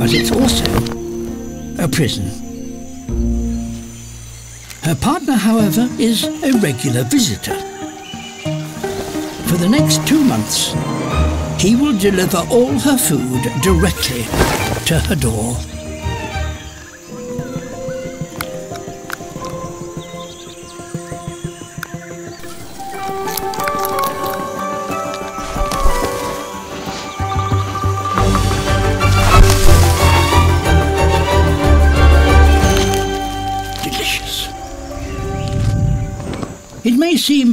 but it's also a prison. Her partner, however, is a regular visitor. For the next 2 months, he will deliver all her food directly to her door. Delicious. It may seem